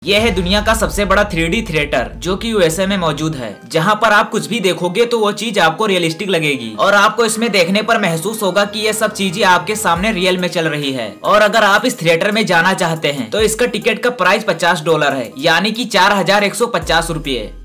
यह है दुनिया का सबसे बड़ा 3D थिएटर जो कि यूएसए में मौजूद है, जहां पर आप कुछ भी देखोगे तो वो चीज आपको रियलिस्टिक लगेगी और आपको इसमें देखने पर महसूस होगा कि ये सब चीजें आपके सामने रियल में चल रही है। और अगर आप इस थिएटर में जाना चाहते हैं तो इसका टिकट का प्राइस $50 है, यानी कि 4150 रुपये।